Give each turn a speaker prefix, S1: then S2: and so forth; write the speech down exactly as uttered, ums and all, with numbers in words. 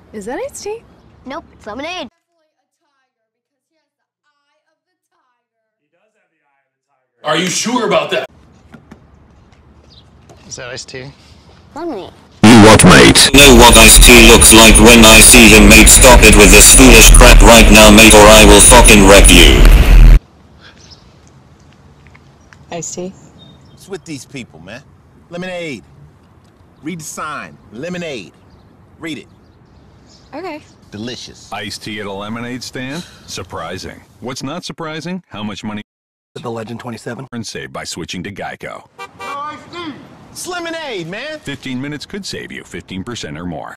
S1: Is that iced tea?
S2: Nope, it's lemonade.
S3: Are you sure about that?
S4: Is that iced tea?
S2: Lemonade.
S5: You what, mate?
S6: Know what iced tea looks like when I see him, mate. Stop it with this foolish crap right now, mate, or I will fucking wreck you.
S1: Iced tea?
S7: What's with these people, man? Lemonade. Read the sign. Lemonade. Read it.
S1: Okay.
S7: Delicious.
S8: Iced tea at a lemonade stand? Surprising. What's not surprising? How much money
S9: The Legend twenty-seven.
S8: and save by switching to Geico.
S7: It's lemonade, man.
S8: fifteen minutes could save you fifteen percent or more.